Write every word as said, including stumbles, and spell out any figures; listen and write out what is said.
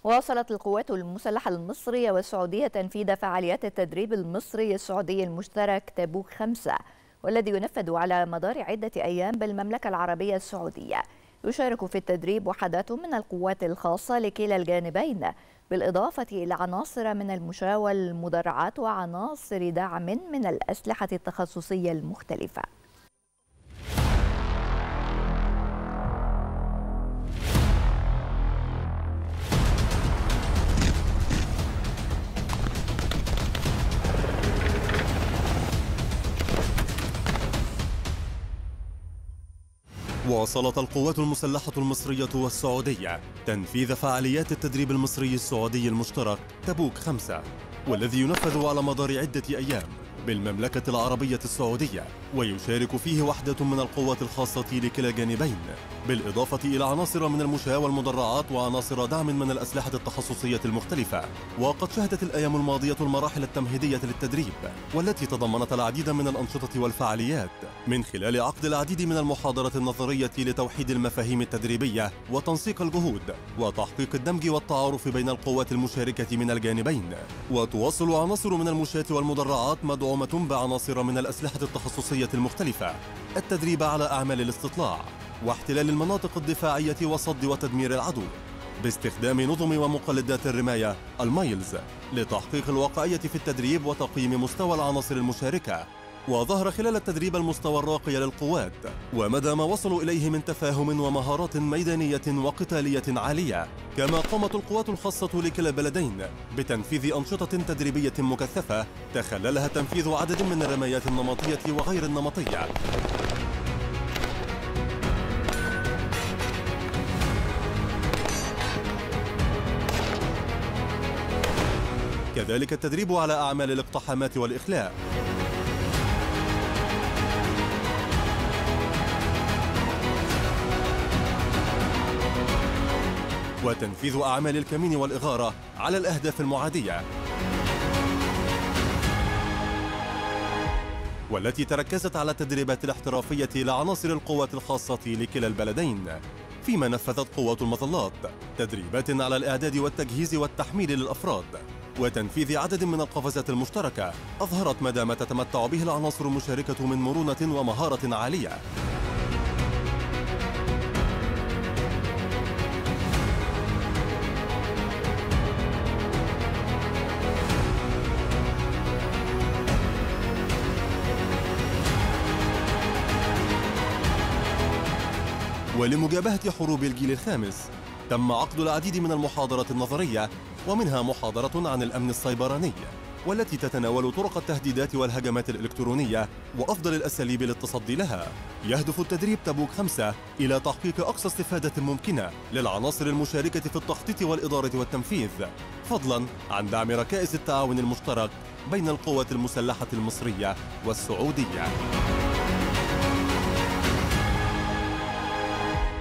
واصلت القوات المسلحة المصرية والسعودية تنفيذ فعاليات التدريب المصري السعودي المشترك تبوك خمسة، والذي ينفذ على مدار عدة أيام بالمملكة العربية السعودية. يشارك في التدريب وحدات من القوات الخاصة لكلا الجانبين، بالإضافة إلى عناصر من المشاة والمدرعات وعناصر دعم من الأسلحة التخصصية المختلفة. واصلت القوات المسلحة المصرية والسعودية تنفيذ فعاليات التدريب المصري السعودي المشترك تبوك خمسة، والذي ينفذ على مدار عدة أيام بالمملكة العربية السعودية، ويشارك فيه وحدة من القوات الخاصة لكلا الجانبين، بالإضافة إلى عناصر من المشاة والمدرعات وعناصر دعم من الأسلحة التخصصية المختلفة. وقد شهدت الأيام الماضية المراحل التمهيدية للتدريب، والتي تضمنت العديد من الأنشطة والفعاليات، من خلال عقد العديد من المحاضرات النظرية لتوحيد المفاهيم التدريبية وتنسيق الجهود وتحقيق الدمج والتعارف بين القوات المشاركة من الجانبين. وتواصل عناصر من المشاة والمدرعات مدعومة بعناصر من الأسلحة التخصصية المختلفة التدريب على أعمال الاستطلاع واحتلال المناطق الدفاعية وصد وتدمير العدو، باستخدام نظم ومقلدات الرماية المايلز لتحقيق الواقعية في التدريب وتقييم مستوى العناصر المشاركة. وظهر خلال التدريب المستوى الراقي للقوات ومدى ما وصلوا إليه من تفاهم ومهارات ميدانية وقتالية عالية. كما قامت القوات الخاصة لكلا البلدين بتنفيذ أنشطة تدريبية مكثفة تخللها تنفيذ عدد من الرمايات النمطية وغير النمطية، كذلك التدريب على أعمال الاقتحامات والإخلاء، وتنفيذ أعمال الكمين والإغارة على الأهداف المعادية، والتي تركزت على التدريبات الاحترافية لعناصر القوات الخاصة لكلا البلدين. فيما نفذت قوات المظلات تدريبات على الإعداد والتجهيز والتحميل للأفراد وتنفيذ عدد من القفزات المشتركة أظهرت مدى ما تتمتع به العناصر المشاركة من مرونة ومهارة عالية. ولمجابهة حروب الجيل الخامس تم عقد العديد من المحاضرات النظرية، ومنها محاضرة عن الأمن السيبراني، والتي تتناول طرق التهديدات والهجمات الإلكترونية وأفضل الأساليب للتصدي لها. يهدف التدريب تبوك خمسة إلى تحقيق أقصى استفادة ممكنة للعناصر المشاركة في التخطيط والإدارة والتنفيذ، فضلاً عن دعم ركائز التعاون المشترك بين القوات المسلحة المصرية والسعودية.